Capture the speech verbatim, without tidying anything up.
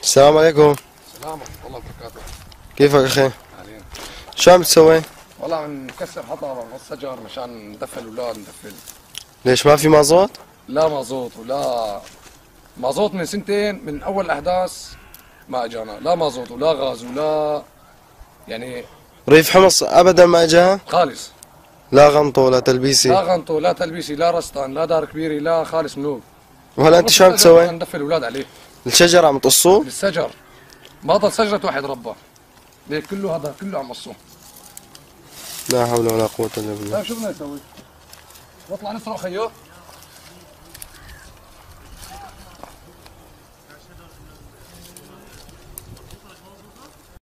السلام عليكم. السلام ورحمة الله وبركاته. كيفك اخي؟ أهلين. شو عم تسوي؟ والله عم نكسر حطب والشجر مشان ندفل الاولاد ندفل. ليش ما في مازوت؟ لا مازوت ولا مازوت من سنتين من اول الاحداث ما اجانا، لا مازوت ولا غاز ولا يعني ريف حمص ابدا ما اجاها؟ خالص. لا غنطو ولا تلبيسي؟ لا غنطو لا تلبيسي لا رستان لا دار كبيري لا خالص منوب. وهلا انت شو عم تسوي؟ ندفل الاولاد عليه. الشجر عم تقصوه؟ الشجر ما ضل شجرة واحد ربى. ليك كله هذا كله عم قصوه. لا حول ولا قوة الا بالله. طيب شو بدنا نسوي؟ نطلع نسرق خيو؟